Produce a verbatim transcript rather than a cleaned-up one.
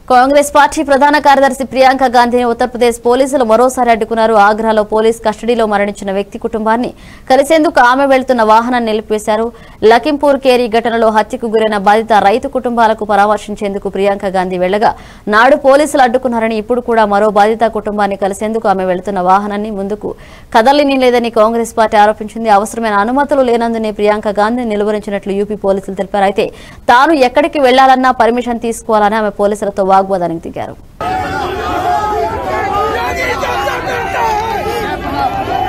Congress party ప్రధాన కార్యదర్శి ప్రియాంక గాంధీని ఉత్తరప్రదేశ్ పోలీసులు మరోసారి అడ్డుకున్నారు. ఆగ్రాలో పోలీస్ కస్టడీలో మరణించిన వ్యక్తి కుటుంబాన్ని కలిసేందుకు ఆమె వెళ్తున్న వాహనాన్ని నిలిపివేశారు. లఖింపూర్ కేరీ ఘటనలో హత్యకు గురైన బాధిత రైతు కుటుంబాలకు పరామర్శించేందుకు ప్రియాంక గాంధీ వెళ్లగా నాడు పోలీసులు అడ్డుకున్నారని, ఇప్పుడు కూడా మరో బాధిత కుటుంబాన్ని కలిసేందుకు ఆమె వెళ్తున్న వాహనాన్ని ముందుకు కదలనిలేదని కాంగ్రెస్ పార్టీ ఆరోపించింది. అవసరమైన అనుమతులు లేనందునే ప్రియాంక గాంధీని నిలువరించినట్లు యూపీ పోలీసులు తెలిపారు. అయితే తాను ఎక్కడికి వెళ్లాలన్నా పర్మిషన్ తీసుకోవాలని ఆమె పోలీసులతో వాగ్వాదానికి దిగారు.